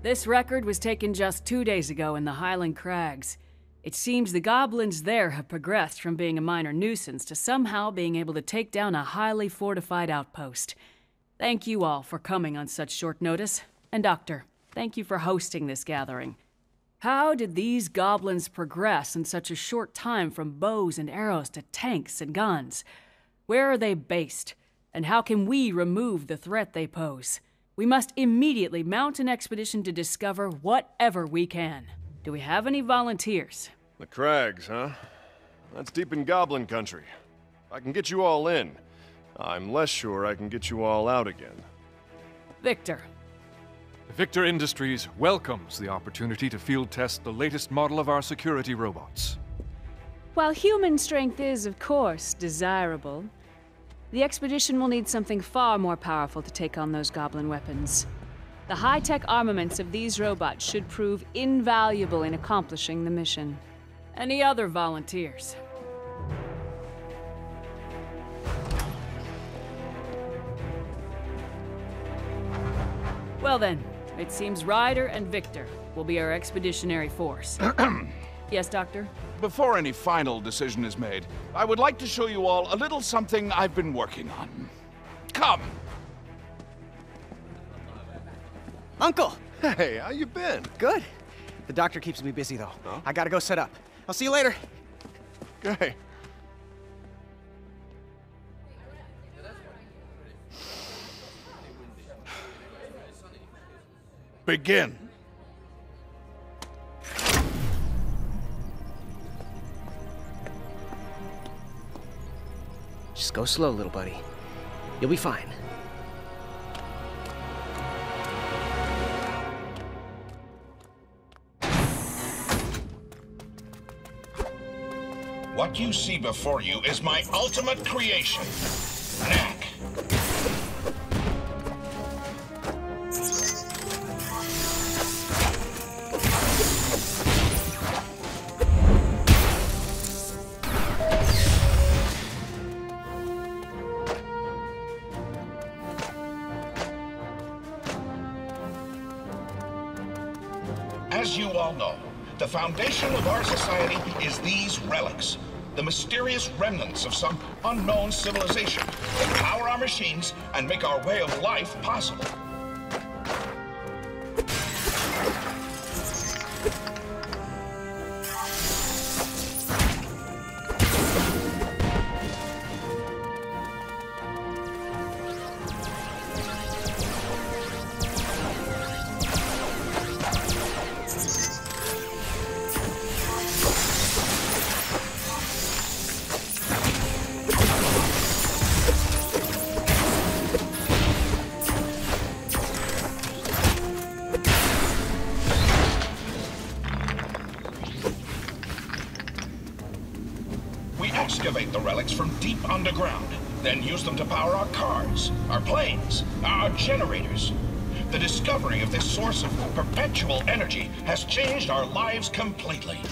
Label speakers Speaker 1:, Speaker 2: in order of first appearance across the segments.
Speaker 1: This record was taken just 2 days ago in the Highland Crags. It seems the goblins there have progressed from being a minor nuisance to somehow being able to take down a highly fortified outpost. Thank you all for coming on such short notice. And Doctor, thank you for hosting this gathering. How did these goblins progress in such a short time from bows and arrows to tanks and guns? Where are they based? And how can we remove the threat they pose? We must immediately mount an expedition to discover whatever we can. Do we have any volunteers?
Speaker 2: The Crags, huh? That's deep in Goblin country. I can get you all in. I'm less sure I can get you all out again.
Speaker 1: Victor.
Speaker 3: Victor Industries welcomes the opportunity to field test the latest model of our security robots.
Speaker 1: While human strength is, of course, desirable, the expedition will need something far more powerful to take on those goblin weapons. The high-tech armaments of these robots should prove invaluable in accomplishing the mission. Any other volunteers? Well then, it seems Ryder and Victor will be our expeditionary force. Yes, Doctor?
Speaker 4: Before any final decision is made, I would like to show you all a little something I've been working on. Come!
Speaker 5: Uncle!
Speaker 2: Hey, how you been?
Speaker 5: Good. The doctor keeps me busy, though.
Speaker 2: Huh?
Speaker 5: I gotta go set up. I'll see you later.
Speaker 2: Okay.
Speaker 4: Begin.
Speaker 5: Just go slow, little buddy. You'll be fine.
Speaker 6: What you see before you is my ultimate creation, Knack. As you all know, the foundation of our society is these relics. The mysterious remnants of some unknown civilization that power our machines and make our way of life possible. Excavate the relics from deep underground, then use them to power our cars, our planes, our generators. The discovery of this source of perpetual energy has changed our lives completely.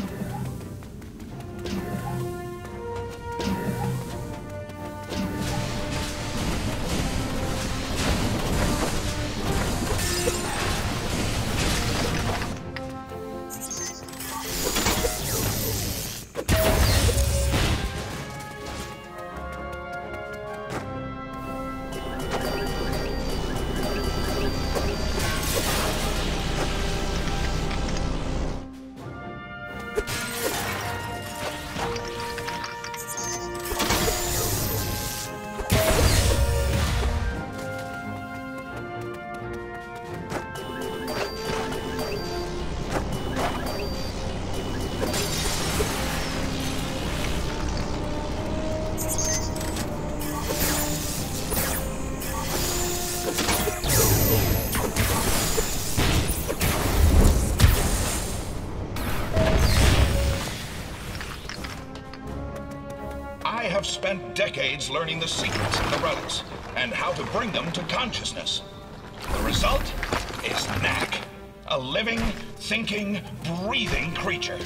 Speaker 6: I have spent decades learning the secrets of the relics and how to bring them to consciousness. The result is Knack, a living, thinking, breathing creature.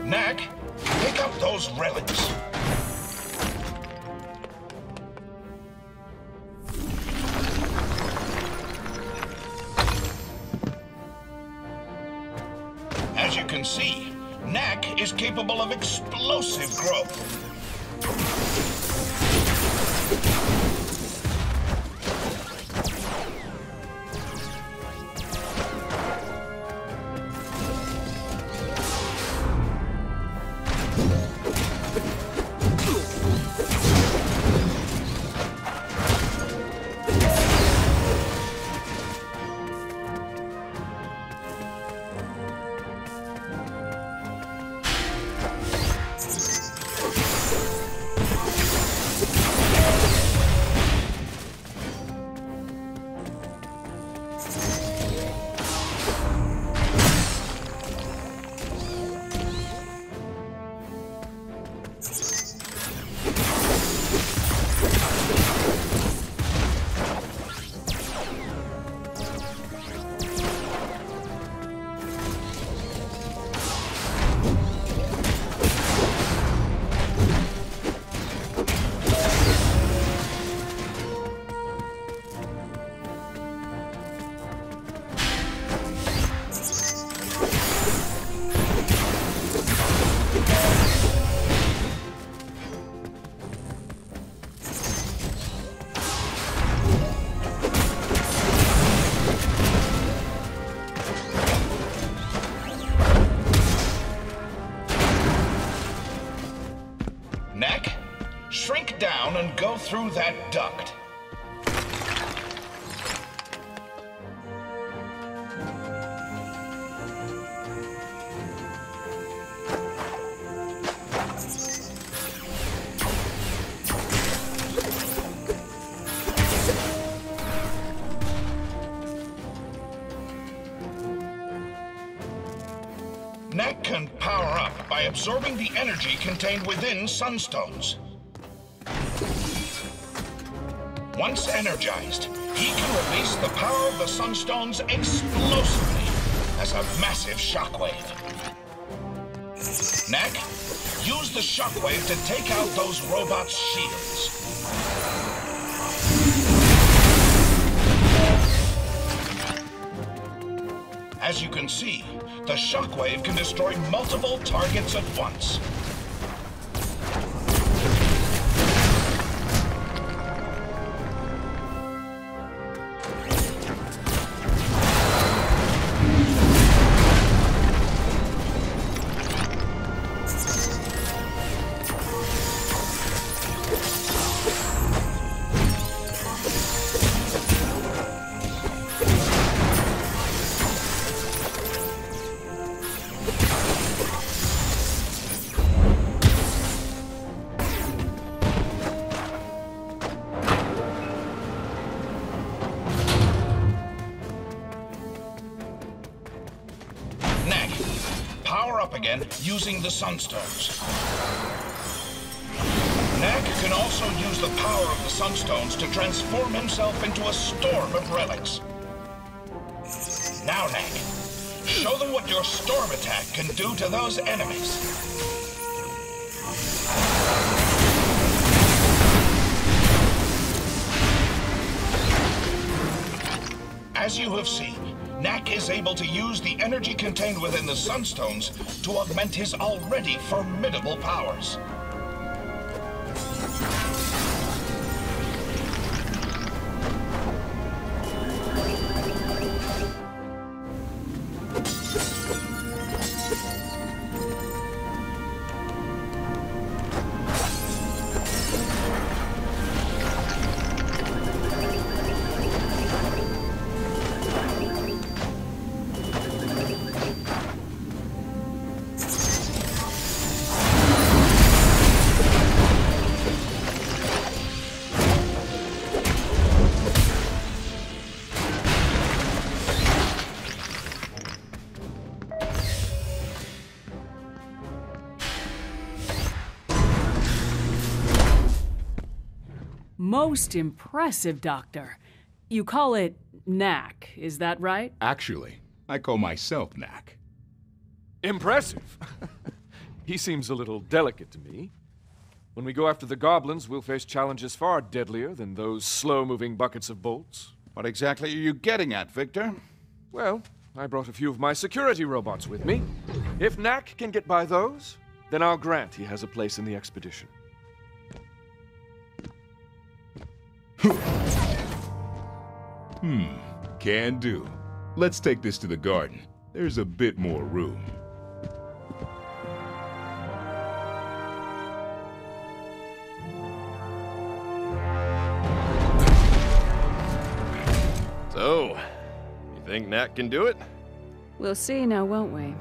Speaker 6: Knack, pick up those relics. As you can see, Knack is capable of explosive growth. Knack, shrink down and go through that duct. Knack can power up by absorbing the energy contained within sunstones. Once energized, he can release the power of the sunstones explosively as a massive shockwave. Knack, use the shockwave to take out those robots' shields. As you can see, the shockwave can destroy multiple targets at once. Knack, power up again using the sunstones. Knack can also use the power of the sunstones to transform himself into a storm of relics. Now, Knack, show them what your storm attack can do to those enemies. As you have seen, Knack is able to use the energy contained within the sunstones to augment his already formidable powers.
Speaker 1: Most impressive, Doctor. You call it Knack, is that right?
Speaker 7: Actually, I call myself Knack.
Speaker 3: Impressive. He seems a little delicate to me. When we go after the goblins, we'll face challenges far deadlier than those slow-moving buckets of bolts.
Speaker 4: What exactly are you getting at, Victor?
Speaker 3: Well, I brought a few of my security robots with me. If Knack can get by those, then I'll grant he has a place in the expedition.
Speaker 7: Can do. Let's take this to the garden. There's a bit more room.
Speaker 2: So, you think Nat can do it?
Speaker 1: We'll see now, won't we?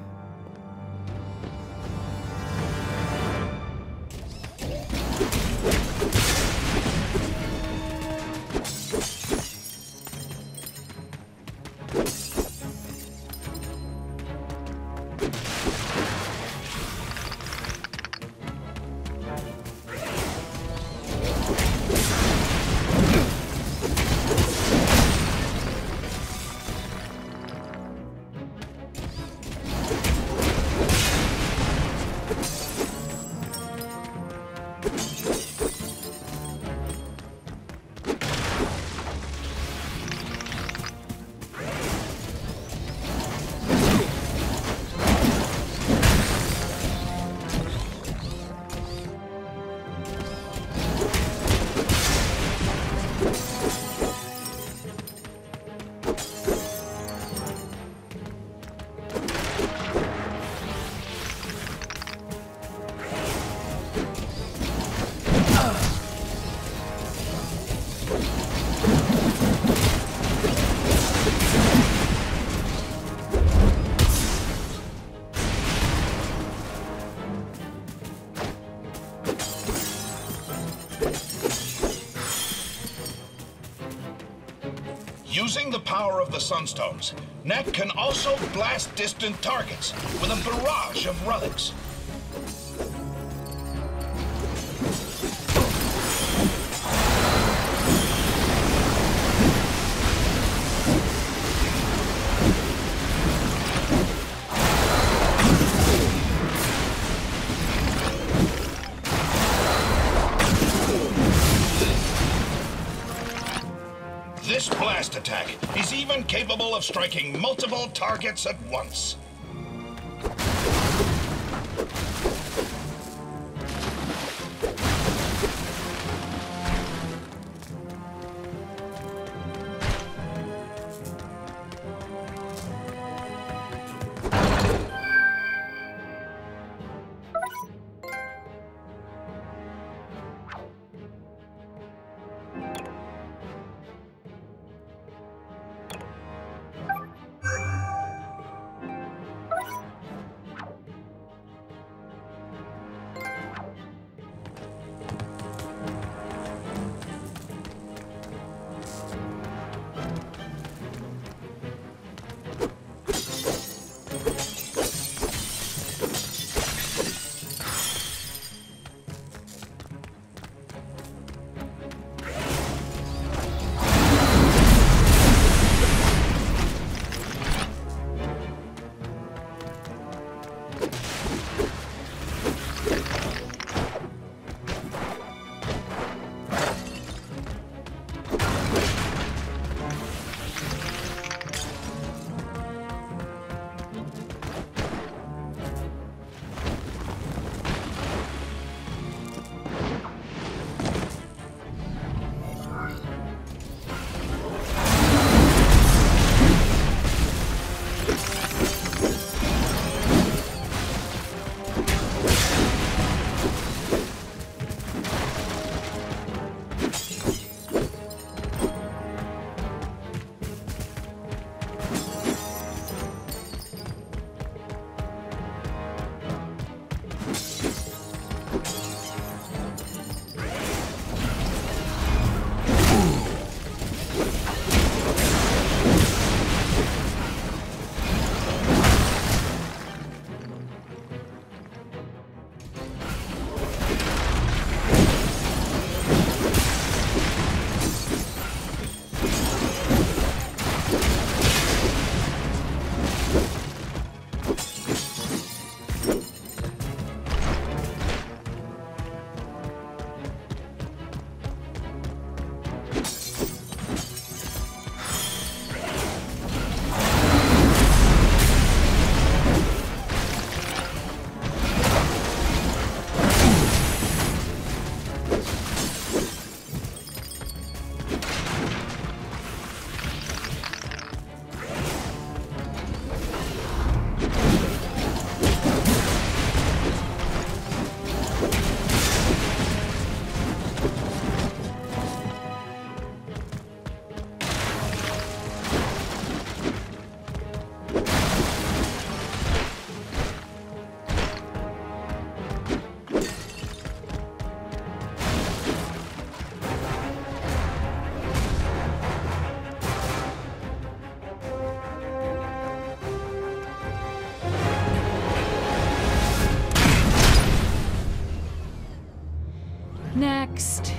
Speaker 6: Using the power of the Sunstones, Nat can also blast distant targets with a barrage of relics. This blast attack is even capable of striking multiple targets at once.
Speaker 1: Next.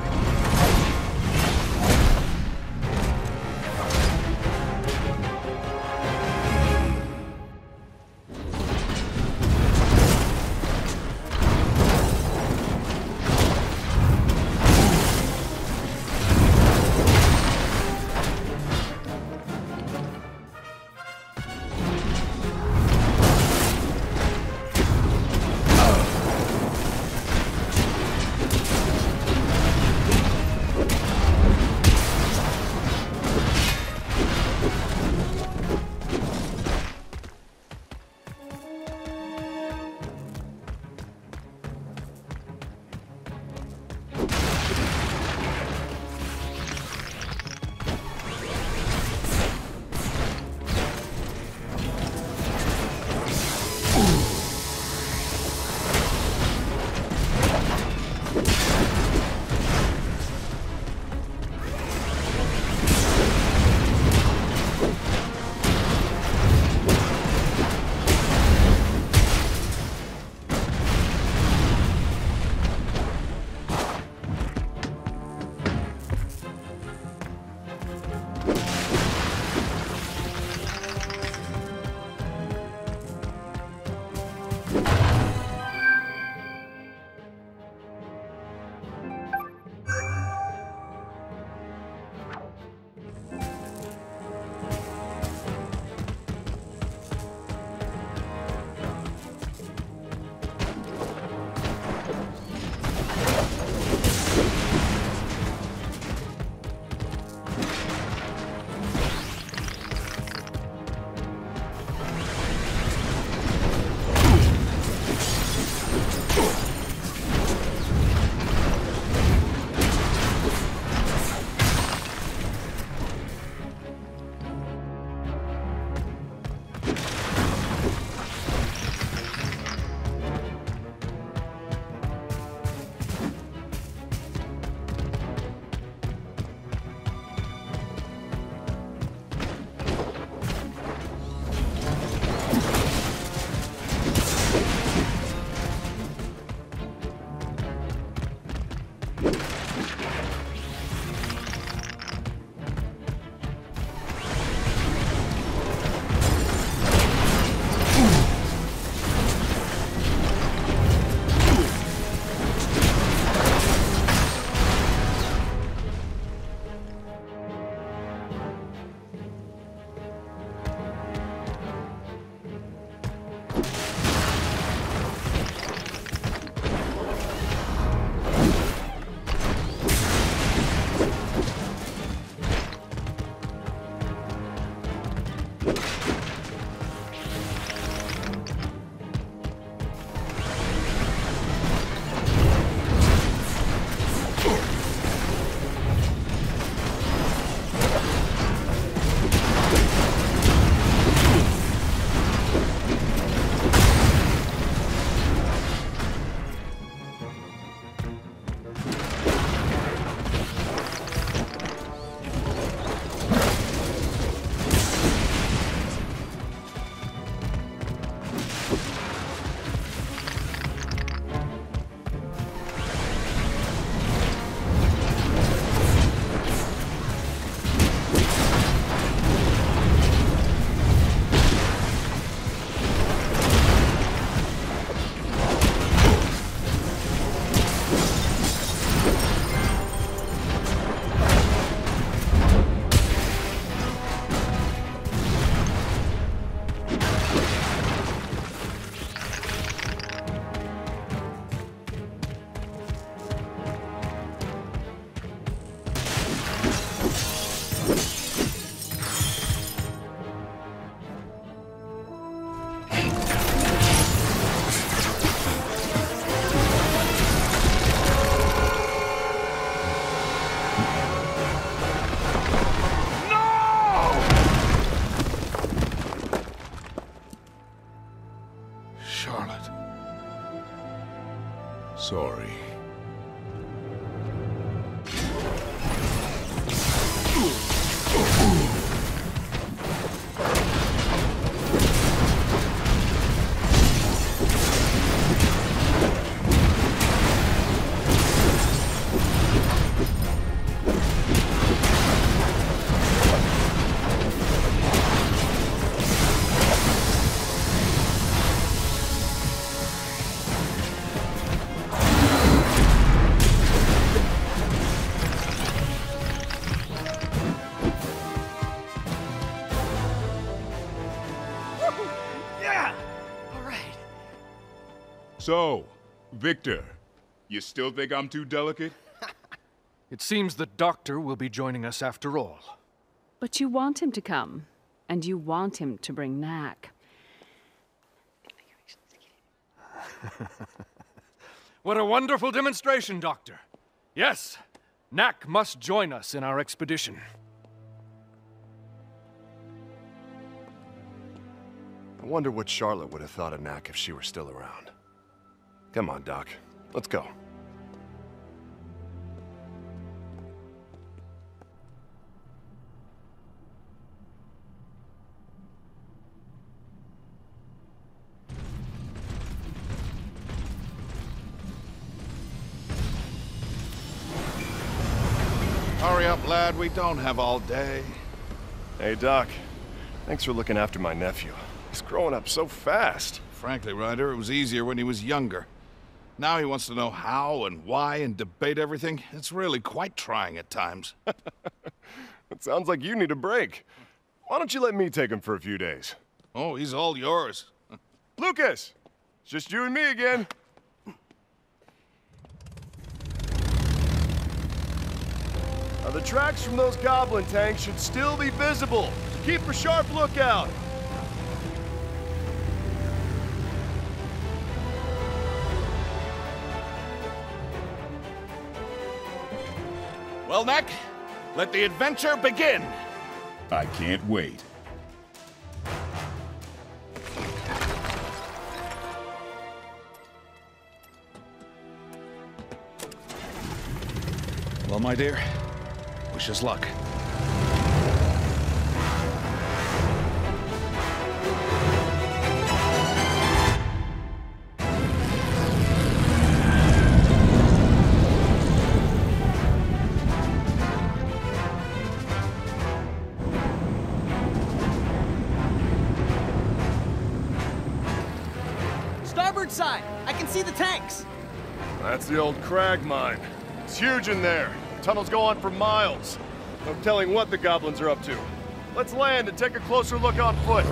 Speaker 7: Sorry. So, Victor, you still think I'm too delicate?
Speaker 3: It seems the Doctor will be joining us after all.
Speaker 1: But you want him to come, and you want him to bring Knack.
Speaker 3: What a wonderful demonstration, Doctor. Yes, Knack must join us in our expedition.
Speaker 2: I wonder what Charlotte would have thought of Knack if she were still around. Come on, Doc. Let's go.
Speaker 4: Hurry up, lad. We don't have all day.
Speaker 2: Hey, Doc. Thanks for looking after my nephew. He's growing up so fast.
Speaker 4: Frankly, Ryder, it was easier when he was younger. Now he wants to know how and why and debate everything. It's really quite trying at times.
Speaker 2: It sounds like you need a break. Why don't you let me take him for a few days?
Speaker 4: Oh, he's all yours.
Speaker 2: Lucas! It's just you and me again. Now, the tracks from those goblin tanks should still be visible. So keep a sharp lookout.
Speaker 4: Well, Knack, let the adventure begin.
Speaker 7: I can't wait.
Speaker 4: Well, my dear, wish us luck.
Speaker 5: Starboard side! I can see the tanks!
Speaker 2: That's the old Crag mine. It's huge in there. Tunnels go on for miles. No telling what the goblins are up to. Let's land and take a closer look on foot.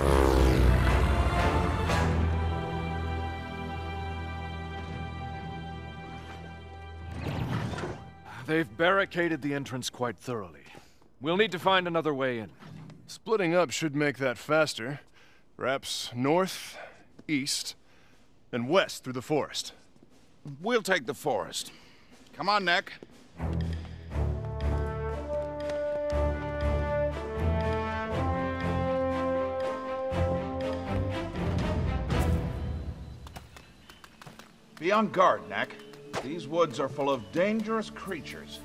Speaker 3: They've barricaded the entrance quite thoroughly. We'll need to find another way in.
Speaker 2: Splitting up should make that faster. Perhaps north, east, and west through the forest.
Speaker 4: We'll take the forest. Come on, Knack. Be on guard, Knack. These woods are full of dangerous creatures.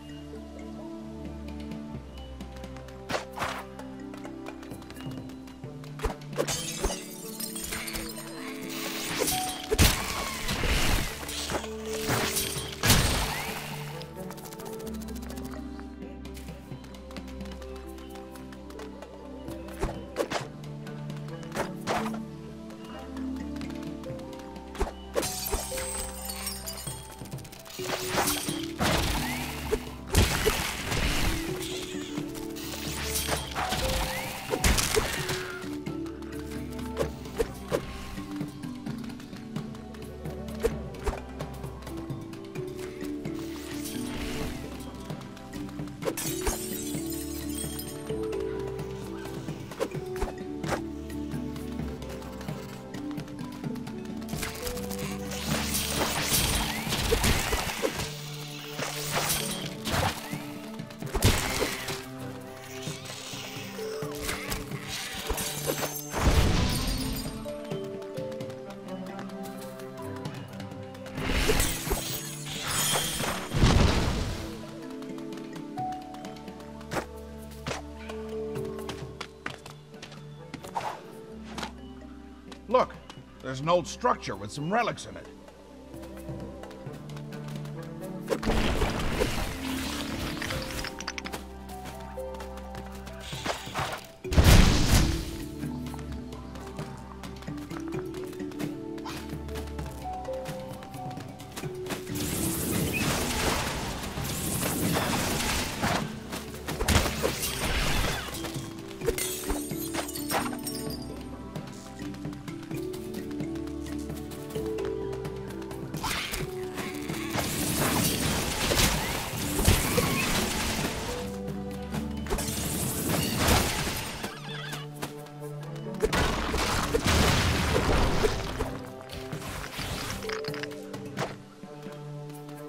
Speaker 4: Look, there's an old structure with some relics in it.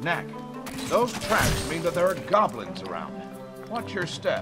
Speaker 3: Knack, those tracks mean that there are goblins around. Watch your step.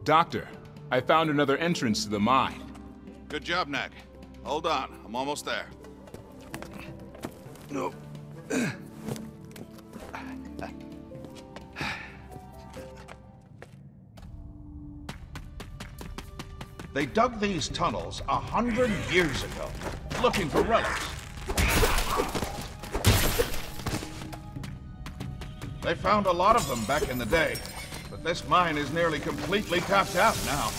Speaker 7: Doctor, I found another entrance to the mine.
Speaker 4: Good job, Knack. Hold on, I'm almost there. No.
Speaker 6: They dug these tunnels 100 years ago, looking for relics. They found a lot of them back in the day, but this mine is nearly completely tapped out now.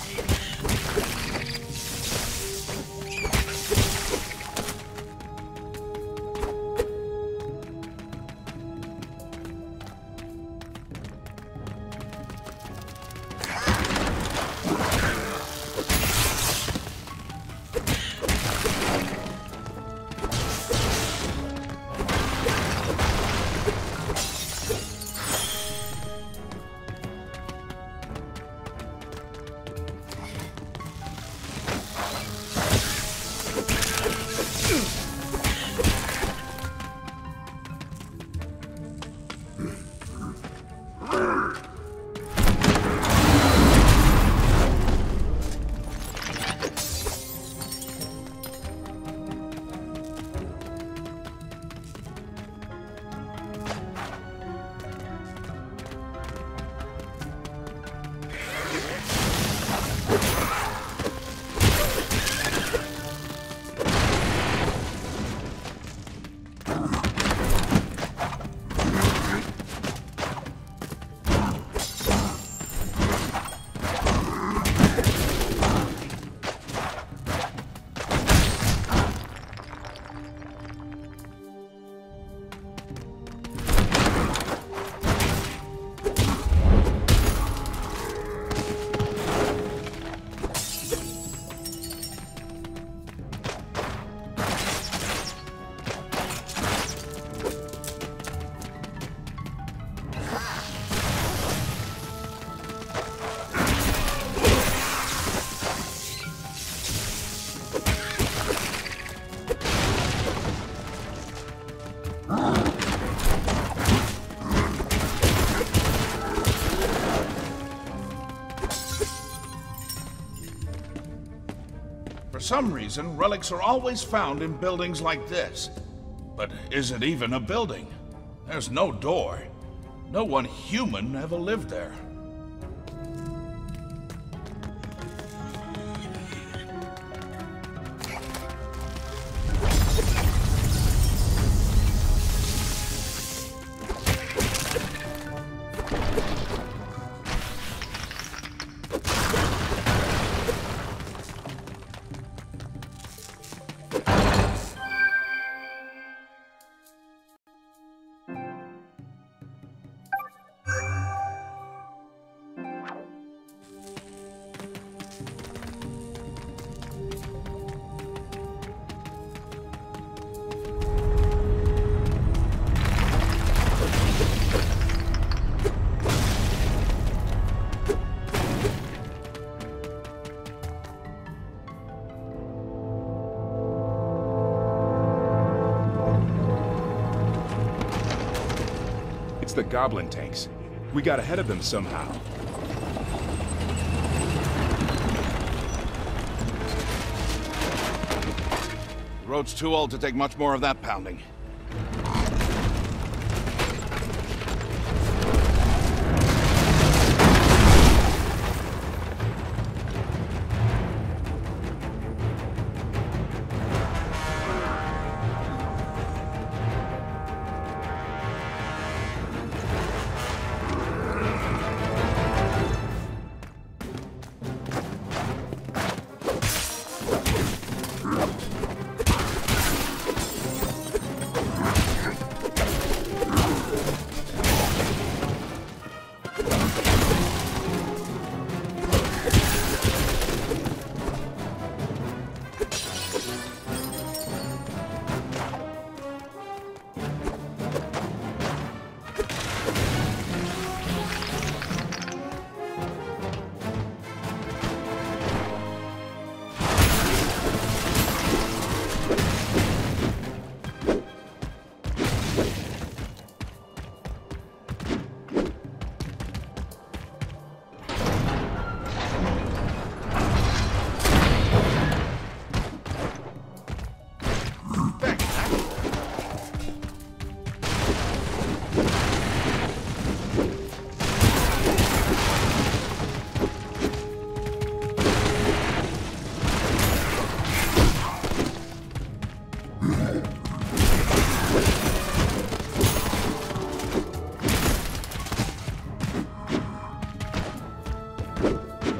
Speaker 6: For some reason, relics are always found in buildings like this. But is it even a building? There's no door. No one human ever lived there.
Speaker 7: It's the Goblin tanks. We got ahead of them somehow.
Speaker 4: The road's too old to take much more of that pounding.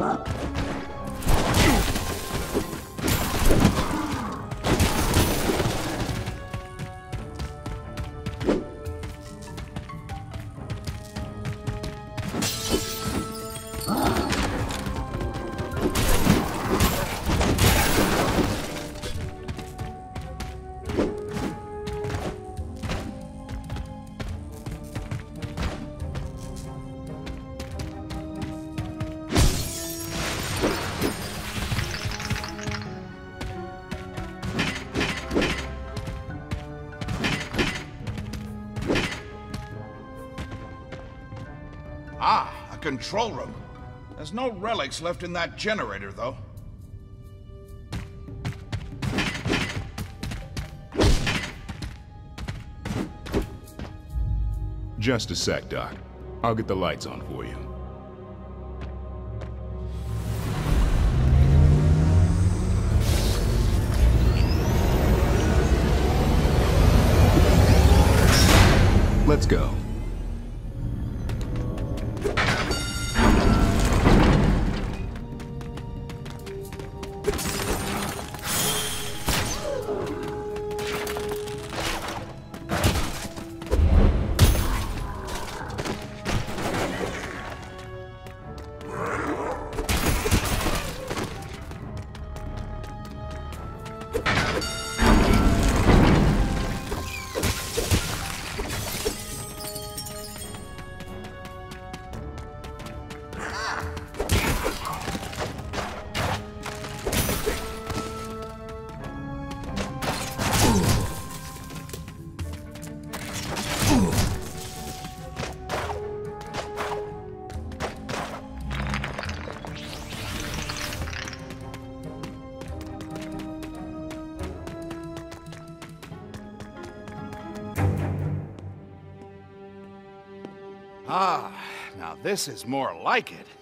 Speaker 4: Ah, a control room. There's no relics left in that generator, though.
Speaker 7: Just a sec, Doc. I'll get the lights on for you. Let's go.
Speaker 4: Ah, now this is more like it.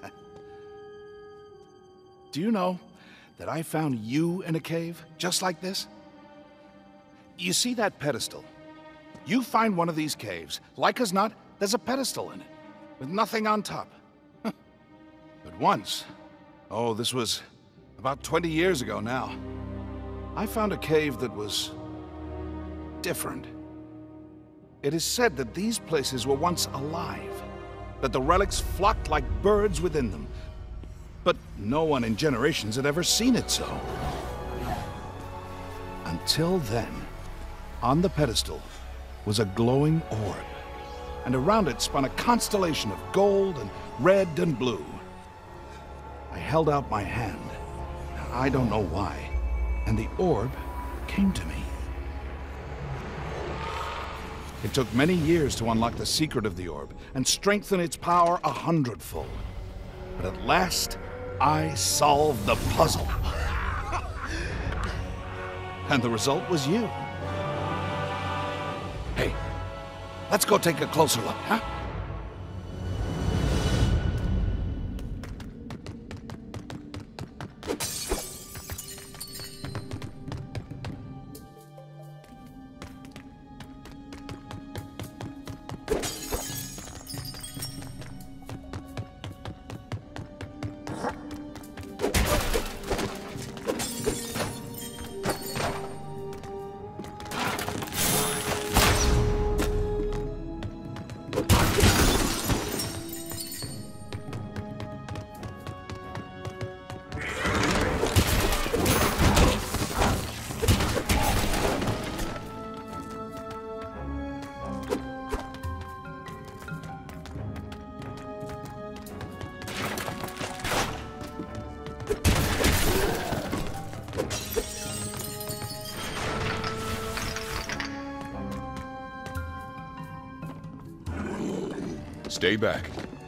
Speaker 4: Do you know that I found you in a cave just like this? You see that pedestal? You find one of these caves, like as not, there's a pedestal in it, with nothing on top. But once, oh, this was about 20 years ago now, I found a cave that was different. It is said that these places were once alive, that the relics flocked like birds within them, but no one in generations had ever seen it so. Until then, on the pedestal was a glowing orb, and around it spun a constellation of gold and red and blue. I held out my hand, I don't know why, and the orb came to me. It took many years to unlock the secret of the orb and strengthen its power 100-fold. But at last, I solved the puzzle. And the result was you. Hey, let's go take a closer look, huh?
Speaker 7: Stay back.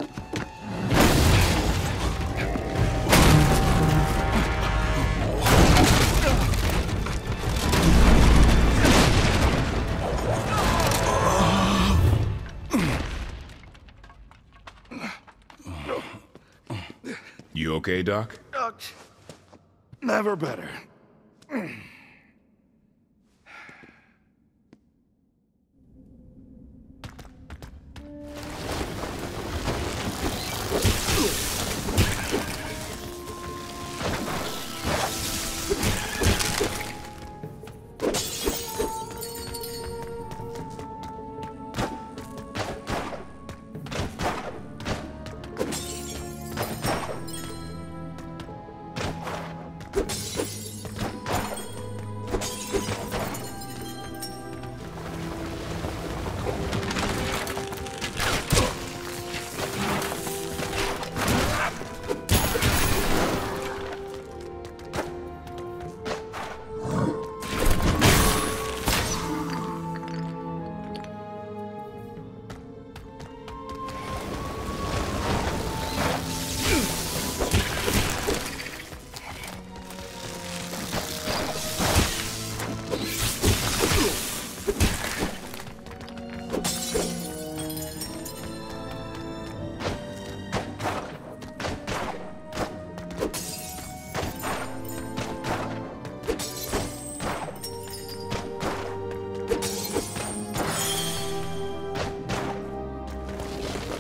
Speaker 7: You okay, Doc?
Speaker 4: Never better.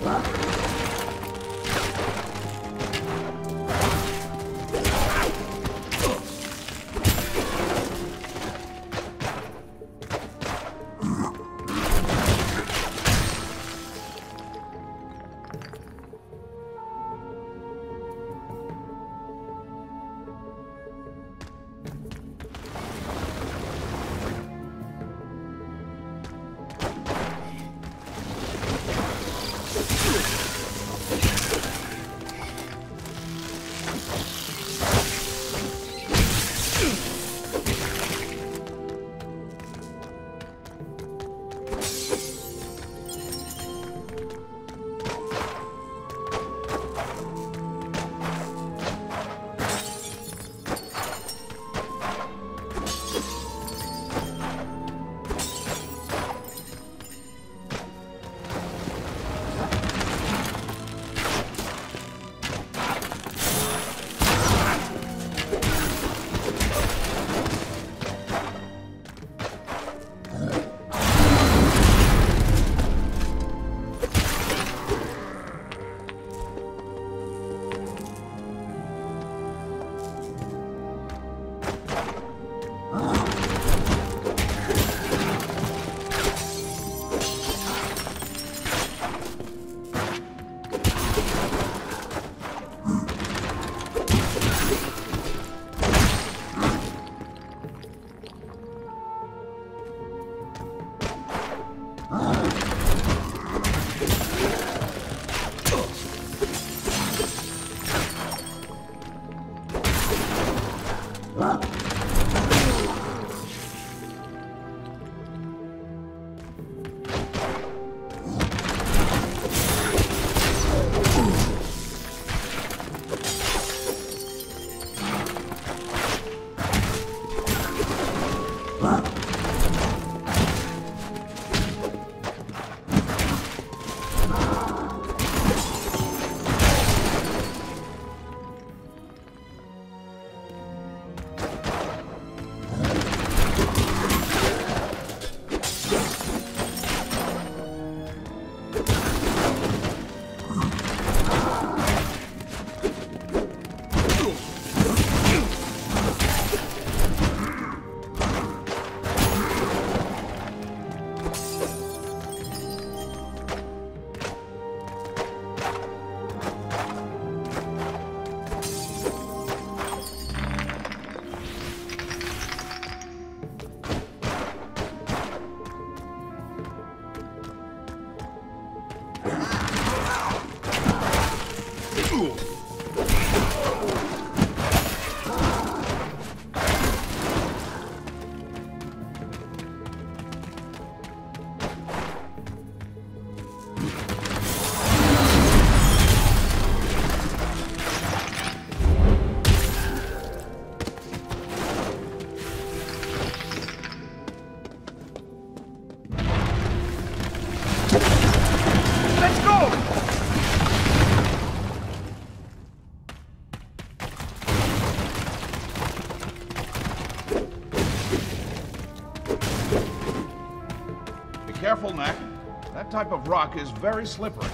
Speaker 8: Careful, Knack. That type of rock is very slippery.